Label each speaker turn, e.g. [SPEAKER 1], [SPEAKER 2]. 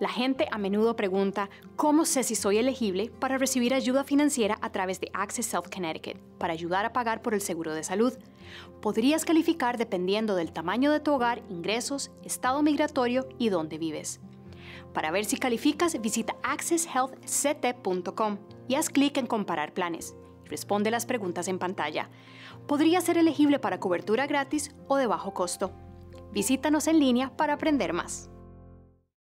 [SPEAKER 1] La gente a menudo pregunta, ¿cómo sé si soy elegible para recibir ayuda financiera a través de Access Health Connecticut para ayudar a pagar por el seguro de salud? Podrías calificar dependiendo del tamaño de tu hogar, ingresos, estado migratorio y dónde vives. Para ver si calificas, visita accesshealthct.com y haz clic en Comparar planes. Responde las preguntas en pantalla. Podrías ser elegible para cobertura gratis o de bajo costo. Visítanos en línea para aprender más.